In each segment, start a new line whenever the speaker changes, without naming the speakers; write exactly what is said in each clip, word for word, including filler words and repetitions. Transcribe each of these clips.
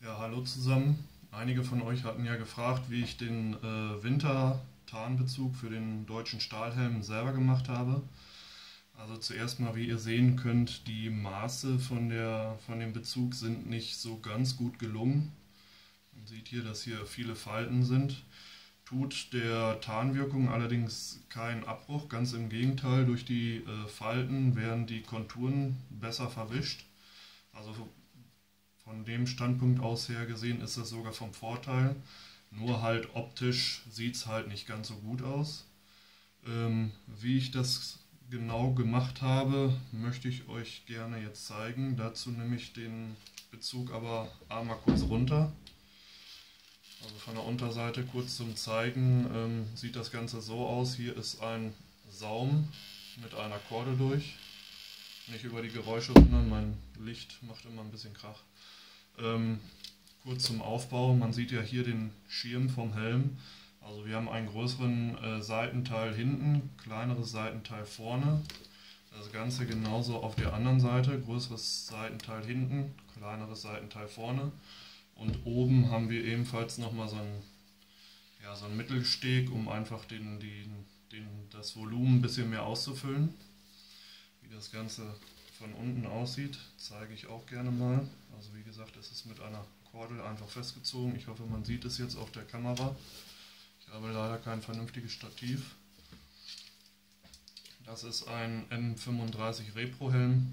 Ja, hallo zusammen. Einige von euch hatten ja gefragt, wie ich den äh, Winter-Tarnbezug für den deutschen Stahlhelm selber gemacht habe. Also zuerst mal, wie ihr sehen könnt, die Maße von der, von dem Bezug sind nicht so ganz gut gelungen. Man sieht hier, dass hier viele Falten sind. Tut der Tarnwirkung allerdings keinen Abbruch, ganz im Gegenteil, durch die äh, Falten werden die Konturen besser verwischt. Also von dem Standpunkt aus her gesehen ist das sogar vom Vorteil, nur halt optisch sieht es halt nicht ganz so gut aus. Ähm, wie ich das genau gemacht habe, möchte ich euch gerne jetzt zeigen. Dazu nehme ich den Bezug aber einmal kurz runter. Also von der Unterseite kurz zum Zeigen ähm, sieht das Ganze so aus. Hier ist ein Saum mit einer Kordel durch. Nicht über die Geräusche wundern, mein Licht macht immer ein bisschen Krach. Ähm, kurz zum Aufbau, man sieht ja hier den Schirm vom Helm. Also wir haben einen größeren äh, Seitenteil hinten, kleineres Seitenteil vorne. Das Ganze genauso auf der anderen Seite, größeres Seitenteil hinten, kleineres Seitenteil vorne. Und oben haben wir ebenfalls nochmal so ein, ja, so ein Mittelsteg, um einfach den, den, den, das Volumen ein bisschen mehr auszufüllen. Wie das Ganze von unten aussieht, zeige ich auch gerne mal. Also wie gesagt, es ist mit einer Kordel einfach festgezogen. Ich hoffe, man sieht es jetzt auf der Kamera. Ich habe leider kein vernünftiges Stativ. Das ist ein N fünfunddreißig Repro Helm.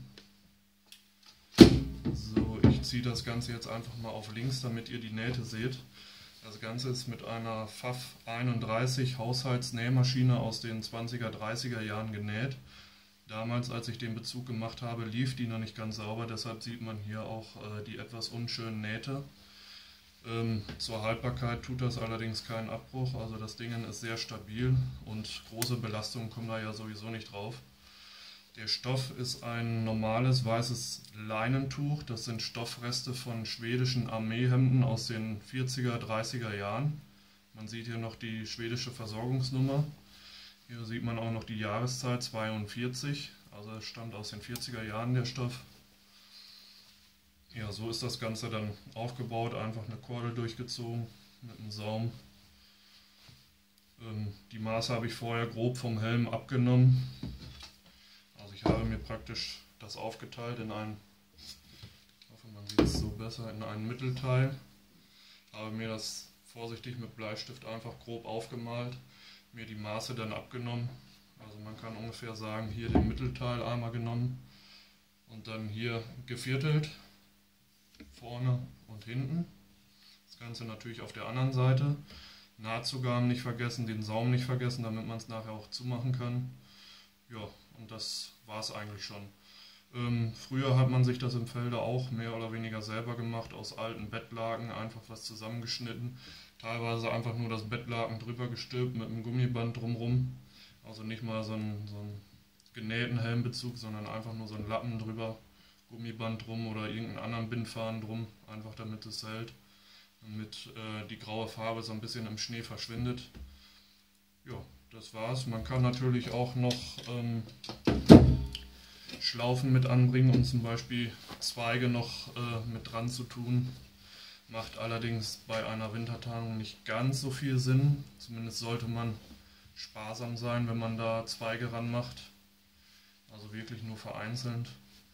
So, ich ziehe das Ganze jetzt einfach mal auf links, damit ihr die Nähte seht. Das Ganze ist mit einer F A F einunddreißig Haushaltsnähmaschine aus den zwanziger, dreißiger Jahren genäht. Damals, als ich den Bezug gemacht habe, lief die noch nicht ganz sauber, deshalb sieht man hier auch äh, die etwas unschönen Nähte. Ähm, zur Haltbarkeit tut das allerdings keinen Abbruch, also das Ding ist sehr stabil und große Belastungen kommen da ja sowieso nicht drauf. Der Stoff ist ein normales weißes Leinentuch, das sind Stoffreste von schwedischen Armeehemden aus den vierziger, dreißiger Jahren. Man sieht hier noch die schwedische Versorgungsnummer. Hier sieht man auch noch die Jahreszeit zweiundvierzig, also es stammt aus den vierziger Jahren der Stoff. Ja, so ist das Ganze dann aufgebaut, einfach eine Kordel durchgezogen mit einem Saum. Ähm, die Maße habe ich vorher grob vom Helm abgenommen. Also ich habe mir praktisch das aufgeteilt in einen, ich hoffe man sieht es so besser, in einen Mittelteil. Habe mir das vorsichtig mit Bleistift einfach grob aufgemalt. Mir die Maße dann abgenommen, also man kann ungefähr sagen, hier den Mittelteil einmal genommen und dann hier geviertelt, vorne und hinten. Das Ganze natürlich auf der anderen Seite. Nahtzugaben nicht vergessen, den Saum nicht vergessen, damit man es nachher auch zumachen kann. Ja, und das war es eigentlich schon. Ähm, früher hat man sich das im Felde auch mehr oder weniger selber gemacht, aus alten Bettlaken einfach was zusammengeschnitten. Teilweise einfach nur das Bettlaken drüber gestülpt mit einem Gummiband drumrum. Also nicht mal so einen, so einen genähten Helmbezug, sondern einfach nur so einen Lappen drüber, Gummiband drum oder irgendeinen anderen Bindfaden drum, einfach damit es hält. Damit äh, die graue Farbe so ein bisschen im Schnee verschwindet. Ja, das war's. Man kann natürlich auch noch ähm, Schlaufen mit anbringen, um zum Beispiel Zweige noch äh, mit dran zu tun. Macht allerdings bei einer Wintertarnung nicht ganz so viel Sinn. Zumindest sollte man sparsam sein, wenn man da Zweige ran macht. Also wirklich nur vereinzelt.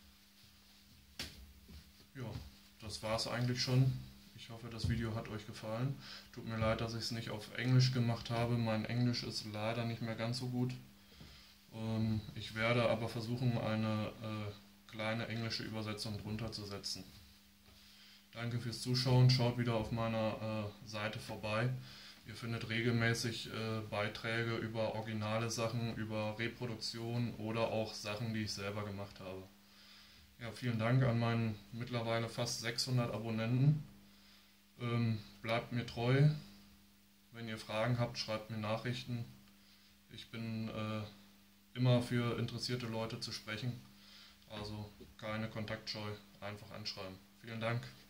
Ja, das war es eigentlich schon. Ich hoffe, das Video hat euch gefallen. Tut mir leid, dass ich es nicht auf Englisch gemacht habe. Mein Englisch ist leider nicht mehr ganz so gut. Ähm, ich werde aber versuchen, eine äh, kleine englische Übersetzung drunter zu setzen. Danke fürs Zuschauen, schaut wieder auf meiner äh, Seite vorbei. Ihr findet regelmäßig äh, Beiträge über originale Sachen, über Reproduktion oder auch Sachen, die ich selber gemacht habe. Ja, vielen Dank an meinen mittlerweile fast sechshundert Abonnenten. Ähm, bleibt mir treu. Wenn ihr Fragen habt, schreibt mir Nachrichten. Ich bin äh, immer für interessierte Leute zu sprechen. Also keine Kontaktscheu, einfach anschreiben. Vielen Dank.